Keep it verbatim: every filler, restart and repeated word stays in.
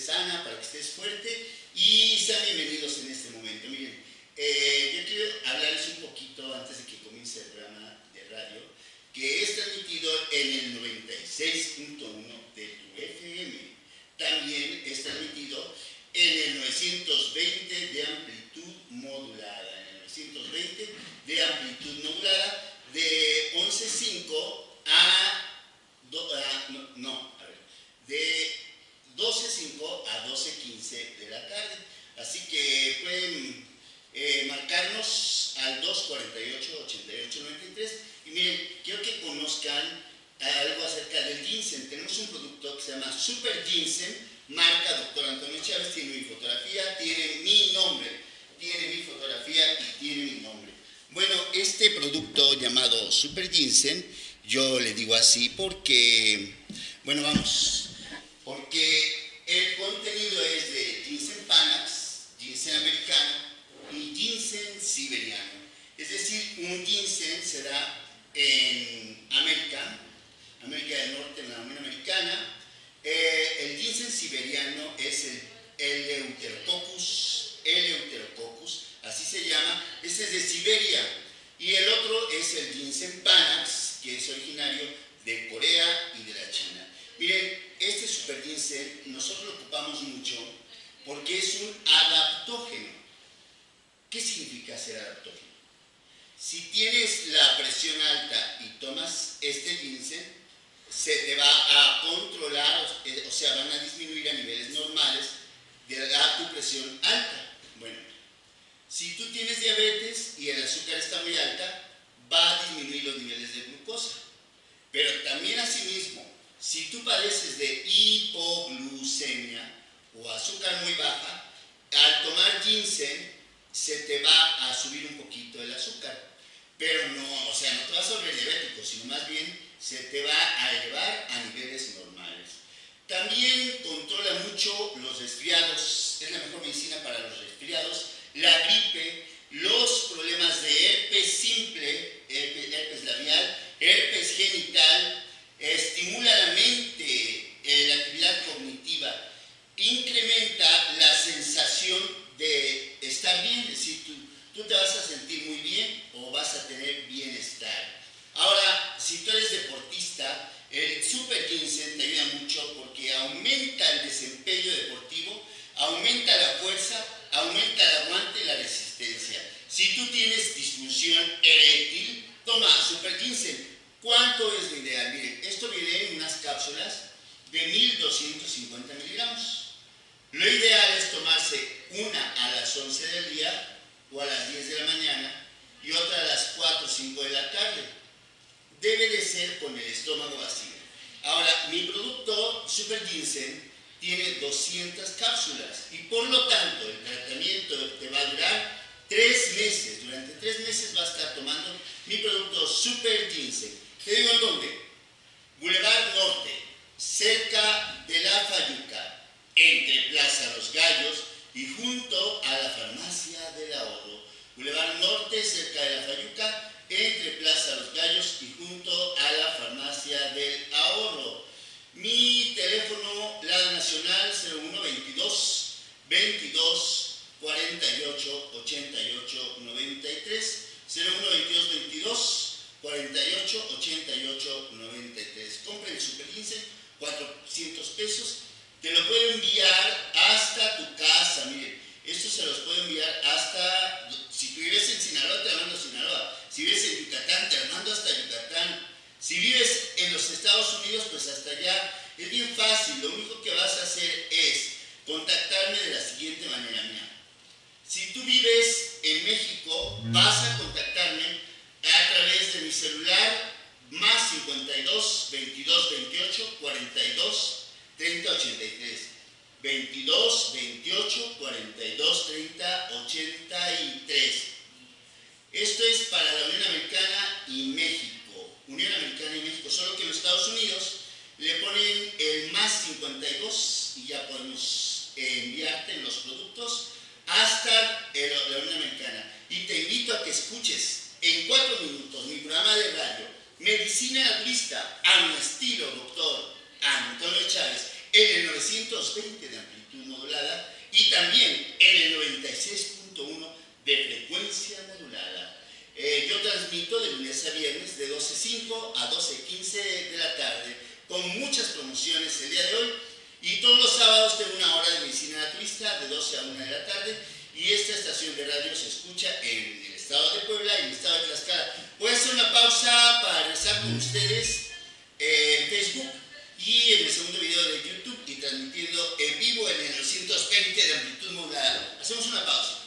sana, para que estés fuerte y sean bienvenidos en este momento. Miren, eh, yo quiero hablarles un poquito antes de que comience el programa de radio, que es transmitido en el noventa y seis punto uno de tu F M. También es transmitido en el novecientos veinte de amplitud modulada, en el novecientos veinte de amplitud modulada, de once punto cinco a, do, a no, no, a ver, de doce punto cinco a doce punto quince de la tarde. Así que pueden eh, marcarnos al dos cuarenta y ocho, ochenta y ocho, noventa y tres. Y miren, quiero que conozcan algo acerca del ginseng. Tenemos un producto que se llama Super Ginseng, marca doctor Antonio Chávez, tiene mi fotografía, tiene mi nombre, tiene mi fotografía y tiene mi nombre. Bueno, este producto llamado Super Ginseng, yo le digo así porque, bueno, vamos, porque el contenido es de ginseng panax, ginseng americano y ginseng siberiano. Es decir, un ginseng se da en América, América del Norte, en la Unión Americana. Eh, el ginseng siberiano es el Eleuterococcus, Eleuterococcus, así se llama, este es de Siberia. Y el otro es el ginseng panax, que es originario de Corea y de la China. Miren, este super ginseng nosotros lo ocupamos mucho porque es un adaptógeno. ¿Qué significa ser adaptógeno? Si tienes la presión alta y tomas este ginseng, se te va a controlar, o sea, van a disminuir a niveles normales de tu presión alta. Bueno, si tú tienes diabetes y el azúcar está muy alta, va a disminuir los niveles de glucosa. Pero también asimismo, si tú padeces de hipoglucemia o azúcar muy baja, al tomar ginseng se te va a subir un poquito el azúcar. Pero no, o sea, no te vas a volver diabético, sino más bien se te va a elevar a niveles normales. También controla mucho los resfriados, es la mejor medicina para los resfriados, la gripe, los problemas de herpes simple, herpes, herpes labial, herpes genital, estimula la mente, eh, la actividad cognitiva, incrementa la sensación de estar bien, es decir, tú, tú te vas a sentir muy bien o vas a tener bienestar. Ahora, si tú eres deportista, el Super Ginseng te ayuda mucho porque aumenta el desempeño deportivo, aumenta la fuerza, aumenta el aguante y la resistencia. Si tú tienes disfunción eréctil, toma Super Ginseng. ¿Cuánto es lo ideal? Miren, esto viene en unas cápsulas de mil doscientos cincuenta miligramos. Lo ideal es tomarse una a las once del día o a las diez de la mañana y otra a las cuatro o cinco de la tarde. Debe de ser con el estómago vacío. Ahora, mi producto Super Ginseng tiene doscientas cápsulas y por lo tanto el tratamiento te va a durar tres meses. Durante tres meses va a estar tomando mi producto Super Ginseng. Te digo en dónde. Boulevard Norte, cerca de la Fayuca, entre Plaza Los Gallos y junto a la Farmacia del Ahorro. Boulevard Norte, cerca de la Fayuca, entre Plaza Los Gallos y junto a la Farmacia del Ahorro. Mi teléfono, la nacional, cero uno veintidós, veintidós, cuarenta y ocho, ochenta y ocho, noventa y tres, cero uno veintidós, veintidós, cuarenta y ocho, ochenta y ocho, noventa y tres. Compren el Super Ginseng, cuatrocientos pesos. Te lo puedo enviar hasta tu casa. Miren, esto se los puedo enviar hasta, si tú vives en Sinaloa, te mando a Sinaloa. Si vives en Yucatán, te mando hasta Yucatán. Si vives en los Estados Unidos, pues hasta allá. Es bien fácil, lo único que vas a hacer es contactarme de la siguiente manera. Mía. Si tú vives en México, vas a contactarme a través de mi celular, más cincuenta y dos, veintidós, veintiocho, cuarenta y dos, treinta, ochenta y tres. veintidós, veintiocho, cuarenta y dos, treinta, ochenta y tres. Esto es para la Unión Americana y México. Unión Americana y México, solo que en los Estados Unidos le ponen el más cincuenta y dos y ya podemos eh, enviarte los productos hasta el, la Unión Americana. Y te invito a que escuches en cuatro minutos mi programa de radio, Medicina Naturista, a mi estilo, doctor Antonio Chávez, en el novecientos veinte de amplitud y también en el noventa y seis punto uno de frecuencia modulada. Eh, yo transmito de lunes a viernes de doce cinco a doce quince de la tarde, con muchas promociones el día de hoy, y todos los sábados tengo una hora de medicina naturista de doce a una de la tarde, y esta estación de radio se escucha en el estado de Puebla y el estado de Tlaxcala. Voy a hacer una pausa para regresar con ustedes en Facebook y en el segundo video de YouTube, y transmitiendo en vivo en el doscientos veinte de amplitud modulada. Hacemos una pausa.